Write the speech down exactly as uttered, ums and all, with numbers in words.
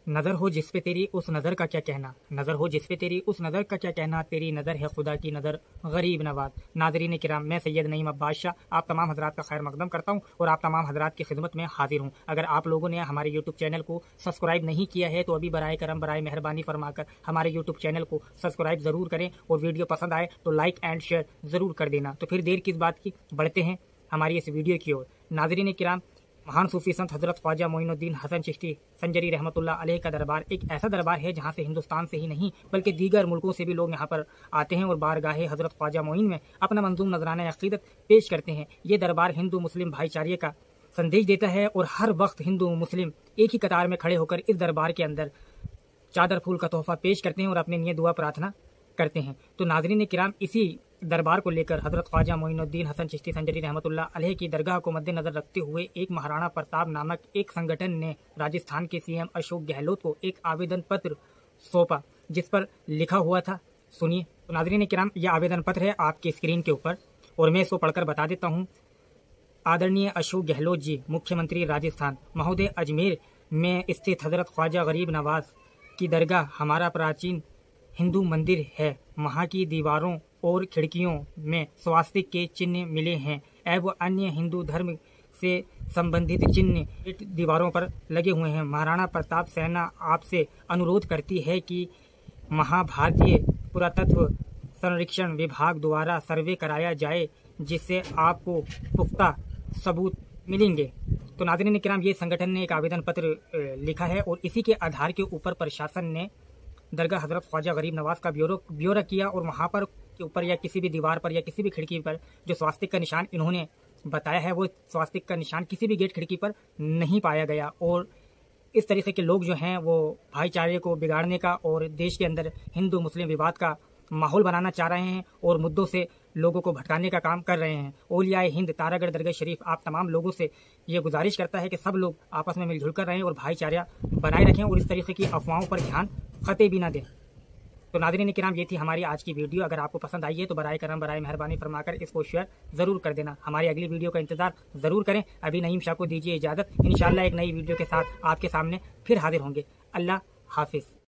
नज़र हो जिस पे तेरी उस नज़र का क्या कहना, नज़र हो जिस पे तेरी उस नज़र का क्या कहना, तेरी नज़र है खुदा की नज़र गरीब नवाज। नाज़रीन किराम, मैं सैयद नईम अब्बास शाह आप तमाम हजरात का खैर मकदम करता हूँ और आप तमाम हजरात की खिदमत में हाजिर हूँ। अगर आप लोगों ने हमारे यूट्यूब चैनल को सब्सक्राइब नहीं किया है तो अभी बराए करम बराए मेहरबानी फरमाकर हमारे यूट्यूब चैनल को सब्सक्राइब ज़रूर करें और वीडियो पसंद आए तो लाइक एंड शेयर ज़रूर कर देना। तो फिर देर किस बात की, बढ़ते हैं हमारी इस वीडियो की ओर। नाज़रीन किराम, महान सूफी संत हजरत ख्वाजा मोइनुद्दीन हसन चिश्ती संजरी रहमतुल्लाह अलैह का दरबार एक ऐसा दरबार है जहाँ से हिंदुस्तान से ही नहीं बल्कि दीगर मुल्कों से भी लोग यहाँ पर आते हैं और बारगाहे हजरत ख्वाजा मोइन में अपना मंजूम नजराना अक़ीदत पेश करते हैं। ये दरबार हिंदू मुस्लिम भाईचारे का संदेश देता है और हर वक्त हिंदू मुस्लिम एक ही कतार में खड़े होकर इस दरबार के अंदर चादर फूल का तोहफा पेश करते हैं और अपने लिए दुआ प्रार्थना करते हैं। तो नाज़रीन किराम, इसी दरबार को लेकर हजरत ख्वाजा मोइनुद्दीन हसन चिश्ती संजरी रहमतुल्लाह अलैह की दरगाह को मद्देनजर रखते हुए एक महाराणा प्रताप नामक एक संगठन ने राजस्थान के सीएम अशोक गहलोत को एक आवेदन पत्र सौंपा जिस पर लिखा हुआ था, सुनिए। तो नाज़रीन किराम, यह आवेदन पत्र है आपकी स्क्रीन के ऊपर और मैं इसको पढ़कर बता देता हूँ। आदरणीय अशोक गहलोत जी, मुख्यमंत्री राजस्थान महोदय, अजमेर में स्थित हजरत ख्वाजा गरीब नवाज की दरगाह हमारा प्राचीन हिंदू मंदिर है। वहाँ की दीवारों और खिड़कियों में स्वास्तिक के चिन्ह मिले हैं एवं अन्य हिंदू धर्म से संबंधित चिन्ह दीवारों पर लगे हुए हैं। महाराणा प्रताप सेना आपसे अनुरोध करती है कि महाभारतीय पुरातत्व संरक्षण विभाग द्वारा सर्वे कराया जाए जिससे आपको पुख्ता सबूत मिलेंगे। तो नाज़रीन किराम, ये संगठन ने एक आवेदन पत्र लिखा है और इसी के आधार के ऊपर प्रशासन ने दरगाह हजरत ख्वाजा गरीब नवाज का ब्यौरा ब्यौरा किया और वहाँ पर के ऊपर या किसी भी दीवार पर या किसी भी खिड़की पर जो स्वास्तिक का निशान इन्होंने बताया है वो स्वास्तिक का निशान किसी भी गेट खिड़की पर नहीं पाया गया। और इस तरीके के लोग जो हैं वो भाईचारे को बिगाड़ने का और देश के अंदर हिंदू मुस्लिम विवाद का माहौल बनाना चाह रहे हैं और मुद्दों से लोगों को भटकाने का काम कर रहे हैं। औलियाए हिंद तारागढ़ दरगाह शरीफ आप तमाम लोगों से ये गुजारिश करता है कि सब लोग आपस में मिलजुल कर रहें और भाईचारा बनाए रखें और इस तरीके की अफवाहों पर ध्यान खते भी ना दें। तो नाज़रीन किराम, ये थी हमारी आज की वीडियो। अगर आपको पसंद आई है तो बराए करम बराए मेहरबानी फरमाकर इसको शेयर ज़रूर कर देना। हमारी अगली वीडियो का इंतजार ज़रूर करें। अभी नईम शाह को दीजिए इजाज़त। इंशाल्लाह एक नई वीडियो के साथ आपके सामने फिर हाजिर होंगे। अल्लाह हाफिज़।